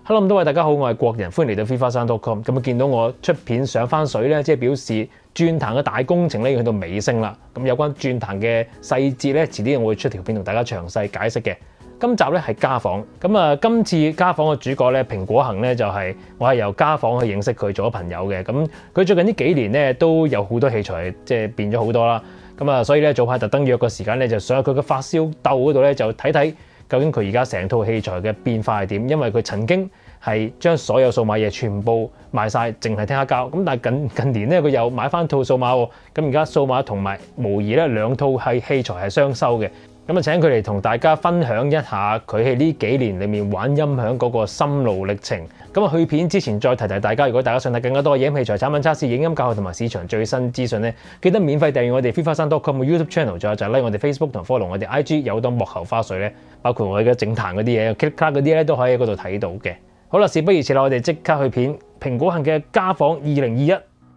Hello， 咁多位大家好，我係國人，歡迎嚟到 freefasan.com。咁啊，見到我出片上翻水咧，即係表示鑽壇嘅大工程咧要去到尾聲啦。咁有關鑽壇嘅細節咧，遲啲我會出條片同大家詳細解釋嘅。今集咧係家訪，咁啊，今次家訪嘅主角咧，蘋果行咧就係我係由家訪去認識佢做咗朋友嘅。咁佢最近呢幾年咧都有好多器材即係變咗好多啦。咁啊，所以咧早排特登約個時間咧，就上去佢嘅發燒竇嗰度咧，就睇睇究竟佢而家成套器材嘅變化係點。因為佢曾經係將所有數碼嘢全部賣晒，淨係聽黑膠。咁但係近年咧，佢又買翻套數碼喎。咁而家數碼同埋模擬咧兩套係器材係雙收嘅。咁啊，請佢嚟同大家分享一下佢喺呢幾年裏面玩音響嗰個心路歷程。咁啊，去片之前再提提大家，如果大家想睇更加多嘅影音器材產品測試、影音教學同埋市場最新資訊咧，記得免費訂閱我哋 freefasan.com 嘅 YouTube channel， 仲有就係 like 我哋 Facebook 同 follow 我哋 IG， 有好多幕後花絮咧，包括我哋嘅整壇嗰啲嘢、click clack 嗰啲咧，都可以喺嗰度睇到嘅。好啦，事不宜遲啦，我哋即刻去片蘋果行嘅家訪2021。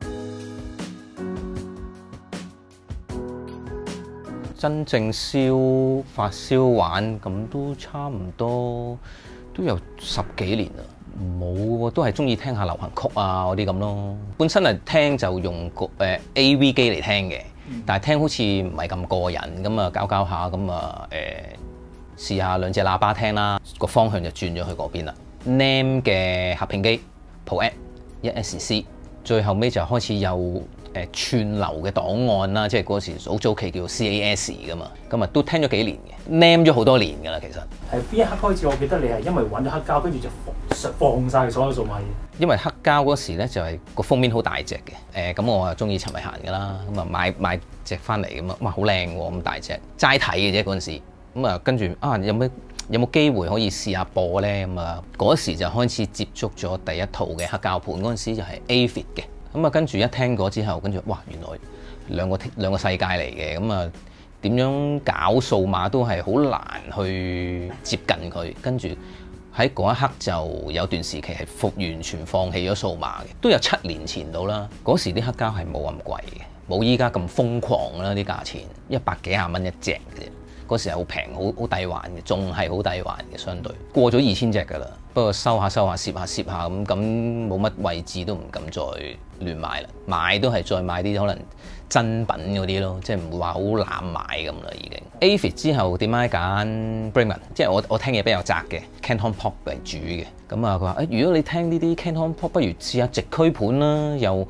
真正發燒玩咁都差唔多都有10幾年啦，冇都係中意聽下流行曲啊嗰啲咁咯。本身係聽就用個AV 機嚟聽嘅，但係聽好似唔係咁過癮，咁啊搞下咁啊試下兩隻喇叭聽啦，個方向就轉咗去嗰邊啦。NAMM 嘅合併機 ProAct 1SC， 最後尾就開始有串流嘅檔案啦，即係嗰時好早期叫 CAS 噶嘛，咁啊都聽咗幾年嘅 ，NAMM 咗好多年噶啦，其實。 係邊一刻開始？我記得你係因為玩咗黑膠，跟住就放晒所有數碼嘢。 因為黑膠嗰時咧就係個封面好大隻嘅，咁我啊中意陳慧嫻噶啦，咁啊買隻翻嚟咁啊，哇好靚喎咁大隻，齋睇嘅啫嗰陣時，咁啊跟住啊有冇機會可以試下播咧？咁啊嗰時就開始接觸咗第一套嘅黑膠盤，嗰陣時就係 Avid 嘅。咁啊，跟住一聽過之後，跟住哇，原來兩個世界嚟嘅，咁啊點樣搞數碼都係好難去接近佢。跟住喺嗰一刻就有段時期係完全放棄咗數碼嘅，都有7年前到啦。嗰時啲黑膠係冇咁貴嘅，冇依家咁瘋狂啦啲價錢，100幾廿蚊一隻嘅。嗰時係好平，好抵玩嘅，仲係好抵玩嘅，相對過咗2000隻㗎啦。不過收下、攝下咁冇乜位置都唔敢再亂買啦。買都係再買啲可能真品嗰啲咯，即係唔會話好濫買咁啦已經。Avid 之後點解揀 Brinkmann？ 即係我聽嘢比較窄嘅 Canton Pop 為主嘅。咁啊佢話如果你聽呢啲 Canton Pop， 不如試下直驅盤啦，又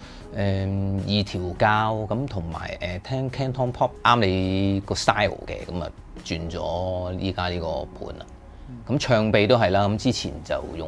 2條膠咁，同埋聽 Canton Pop 啱你個 style 嘅，咁啊轉咗依家呢個盤啦。咁唱臂都係啦，咁之前就用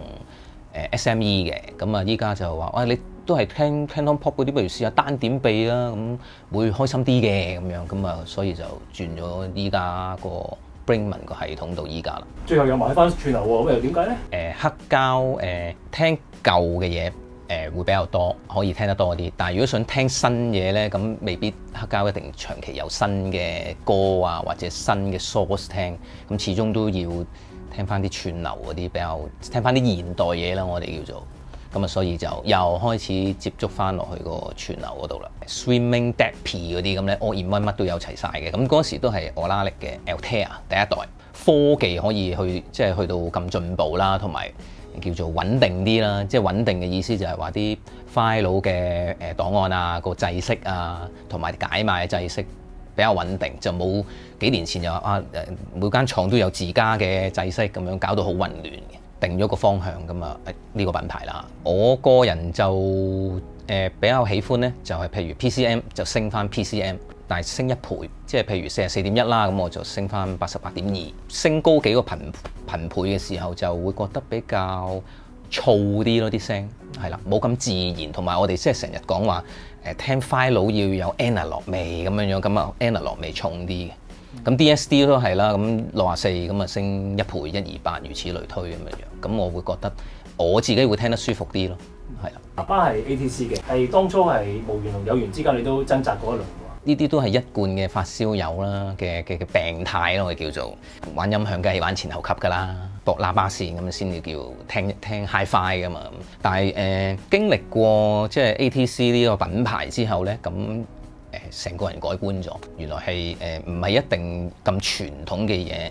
SME 嘅，咁啊依家就話你都係聽 Canton Pop 嗰啲，不如試下單點臂啦，咁會開心啲嘅咁樣，咁啊所以就轉咗依家個 Brinkmann 個系統到依家啦。 最後又買翻串流喎，咁又點解咧？ 黑膠聽舊嘅嘢會比較多，可以聽得多啲。但係如果想聽新嘢咧，咁未必黑膠一定長期有新嘅歌啊，或者新嘅 source 聽，咁始終都要聽翻啲串流嗰啲比較，聽翻啲現代嘢啦，我哋叫做咁啊，所以就又開始接觸翻落去個串流嗰度啦。Swimming DAP 嗰啲咁咧 ，all in one 乜都有齊晒嘅。咁嗰時都係我拉力嘅 Altair 第一代，科技可以去到咁進步啦，同埋叫做穩定啲啦。即係穩定嘅意思就係話啲 file 嘅檔案啊，個制式啊，同埋解碼嘅制式比較穩定，就冇幾年前就每間廠都有自家嘅制式咁樣，搞到好混亂嘅。定咗個方向咁啊，呢個品牌啦，我個人就比較喜歡咧，就係譬如 PCM 就升翻 PCM， 但係升1倍，即係譬如44.1啦，咁我就升翻88.2，升高幾個頻倍嘅時候就會覺得比較燥啲咯，啲聲係啦，冇咁自然，同埋我哋即係成日講話聽 file 要有 analog 味咁樣，咁啊 analog 味重啲嘅。咁 DSD 都係啦，咁64咁啊升1倍128，如此類推咁樣，咁我會覺得我自己會聽得舒服啲咯，係啦。 爸爸係 ATC 嘅，係當初係無緣同有緣之間，你都掙扎過一輪喎。 呢啲都係一貫嘅發燒友啦嘅病態咯，我哋叫做玩音響梗係玩前後級噶啦，駁喇叭線咁先至叫聽 HiFi 噶嘛。但係經歷過即係 ATC 呢個品牌之後咧，咁成個人改觀咗，原來係唔係一定咁傳統嘅嘢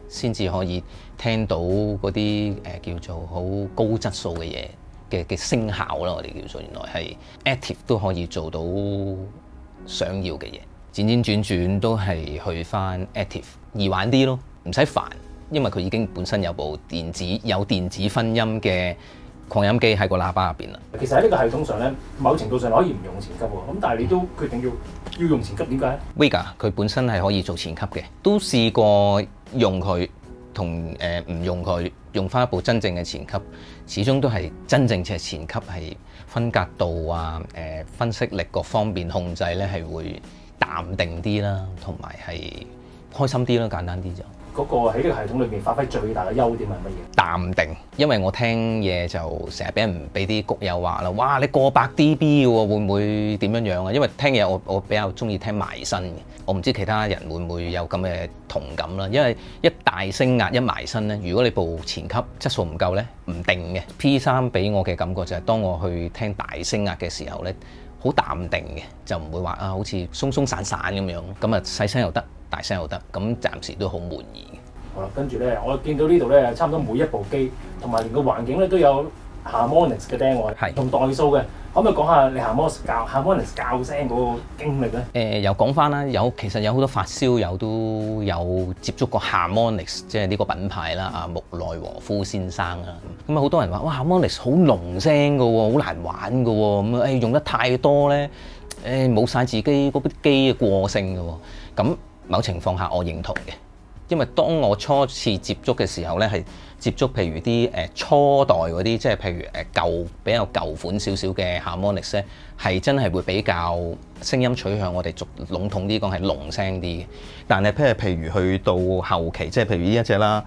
先至可以聽到嗰啲叫做好高質素嘅嘢嘅聲效啦。我哋叫做原來係 active 都可以做到想要嘅嘢，輾轉轉轉都係去翻 active 易玩啲咯，唔使煩，因為佢已經本身有部電子分音嘅擴音機喺個喇叭入邊啦。 其實喺呢個系統上咧，某程度上可以唔用前級喎，咁但係你都決定要用前級，點解 Vega 佢本身係可以做前級嘅，都試過用佢同唔用佢，用翻一部真正嘅前級，始終都係真正嘅前級係分隔度啊、分析力各方面控制咧係會淡定啲啦，同埋係開心啲啦，簡單啲就。 嗰個喺呢個系統裏邊發揮最大嘅優點係乜嘢？ 淡定，因為我聽嘢就成日俾啲谷友話啦，哇！你過百 dB 嘅喎，會唔會點樣樣啊？因為聽嘢我比較中意聽埋身嘅，我唔知其他人會唔會有咁嘅同感啦。因為一大聲壓一埋身咧，如果你部前級質素唔夠咧，唔定嘅。P3 俾我嘅感覺就係當我去聽大聲壓嘅時候咧，好淡定嘅，就唔會話啊好似鬆鬆散散咁樣。咁啊細聲又得，大聲又得，咁暫時都好滿意嘅。 好啦，跟住咧，我見到呢度咧，差唔多每一部機同埋連個環境咧都有 Harmonix 嘅釘位， 係同代數嘅。可唔可以講下你 Harmonix 校聲嗰個經歷咧？ 又講翻啦，其實有好多發燒友都有接觸過 Harmonix，即係呢個品牌啦，啊木內和夫先生啦。咁啊好多人話哇 Harmonix 好濃聲嘅喎，好難玩嘅喎，咁用得太多咧，冇晒自己嗰部機嘅個性嘅喎。咁某情況下我認同嘅。因為當我初次接觸嘅時候咧，係接觸譬如啲初代嗰啲，即係譬如比較舊款少少嘅 Harmonix 咧，係真係會比較聲音取向，我哋籠統啲講係濃聲啲嘅。但係譬如去到後期，即係譬如呢一隻啦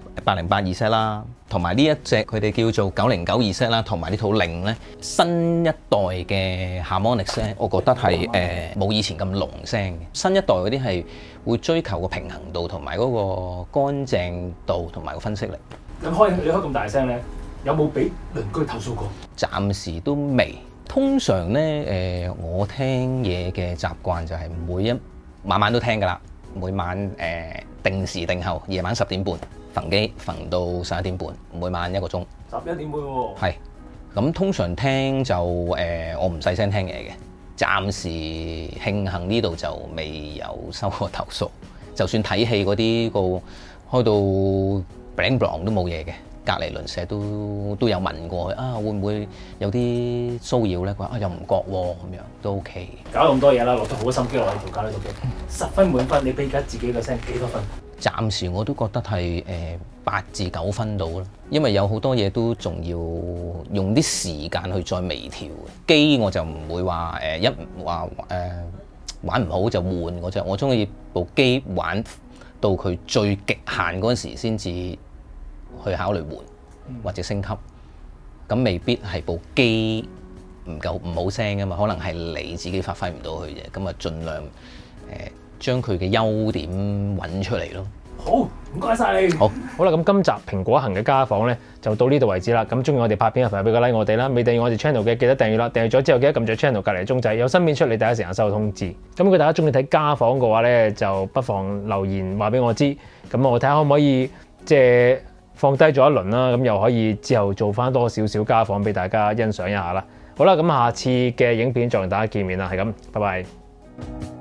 ，808Z啦，同埋呢一隻佢哋叫做909Z啦，同埋呢套令咧，新一代嘅 Harmonix咧，我覺得係冇以前咁濃聲嘅。新一代嗰啲係會追求個平衡度同埋嗰個乾淨度同埋個分析力。 咁你開咁大聲咧，有冇俾鄰居投訴過？ 暫時都未。通常咧我聽嘢嘅習慣就係晚晚都聽㗎啦。每晚定時定候，夜晚10點半焚機焚到11點半，每晚1個鐘。11點半喎。係。咁通常聽就我唔細聲聽嘢嘅。暫時慶幸呢度就未有收過投訴，就算睇戲嗰啲開到 bling bling 都冇嘢嘅，隔離鄰舍都有問過啊，會唔會有啲騷擾咧？佢話啊又唔覺喎，咁樣都 OK。搞咁多嘢啦，落咗好多心機落喺條街呢度嘅，10分滿分，你俾緊自己個聲幾多分？暫時我都覺得係8至9分到啦，因為有好多嘢都仲要用啲時間去再微調嘅。機我就唔會話玩唔好就換嗰隻，我中意部機玩到佢最極限嗰陣時先至去考慮換或者升級。咁未必係部機唔好聲㗎嘛，可能係你自己發揮唔到佢啫。咁啊，盡量將佢嘅優點揾出嚟咯。好，唔該晒你。好啦，咁今集蘋果行嘅家訪咧就到呢度為止啦。咁中意我哋拍片嘅朋友俾個 like 我哋啦，未訂閱我哋 channel 嘅記得訂閱啦。訂閱咗之後記得撳住 channel 隔離鐘仔，有新片出你第一時間收到通知。咁如果大家中意睇家訪嘅話咧，就不妨留言話俾我知。咁我睇下可唔可以即係放低咗一輪啦，咁又可以之後做翻多少少家訪俾大家欣賞一下啦。好啦，咁下次嘅影片再同大家見面啦，係咁，拜拜。